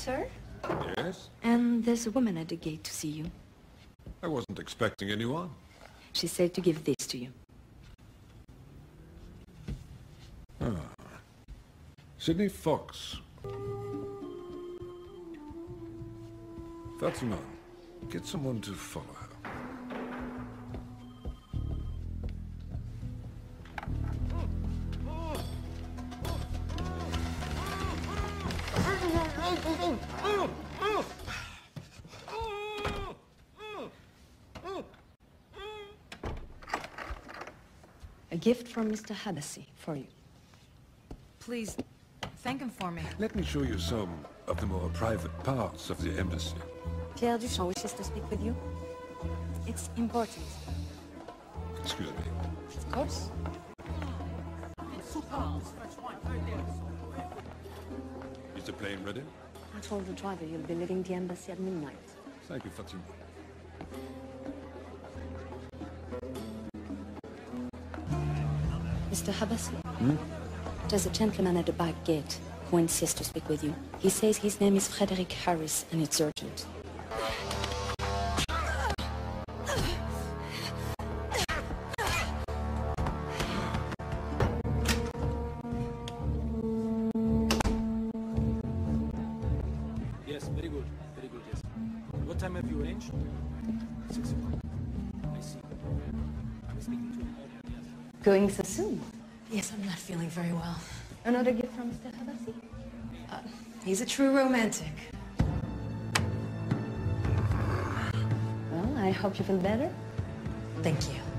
sir. Yes? And there's a woman at the gate to see you. I wasn't expecting anyone. She said to give this to you. Sydney Fox. Fatima, get someone to follow her. A gift from Mr. Habassi for you. Please, thank him for me. Let me show you some of the more private parts of the embassy. Pierre Duchamp wishes to speak with you. It's important. Excuse me. Of course. Is the plane ready? I told the driver you'll be leaving the embassy at midnight. Thank you, Fatima. Mr. Habassi? There's a gentleman at the back gate who insists to speak with you. He says his name is Frederick Harris and it's urgent. Yes, very good, yes. What time have you arranged? 6 o'clock. I see. I'm speaking to him. Yes. Going so soon? Yes, I'm not feeling very well. Another gift from Mr. Habassi? He's a true romantic. Well, I hope you feel better. Thank you.